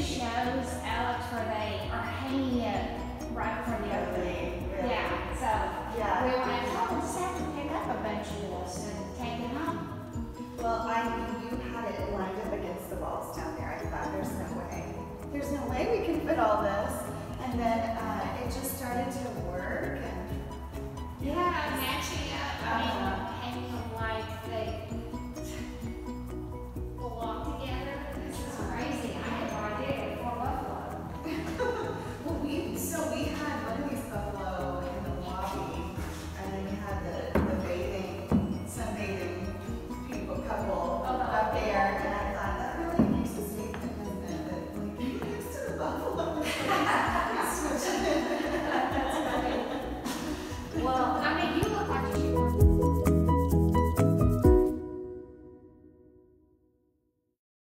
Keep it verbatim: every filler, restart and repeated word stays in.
shows, Alex, where they are hanging it right before the opening. Really? Yeah, so Yeah. we were like, oh, we'll just have to pick up a bunch of this and take it home. Well, I knew you had it lined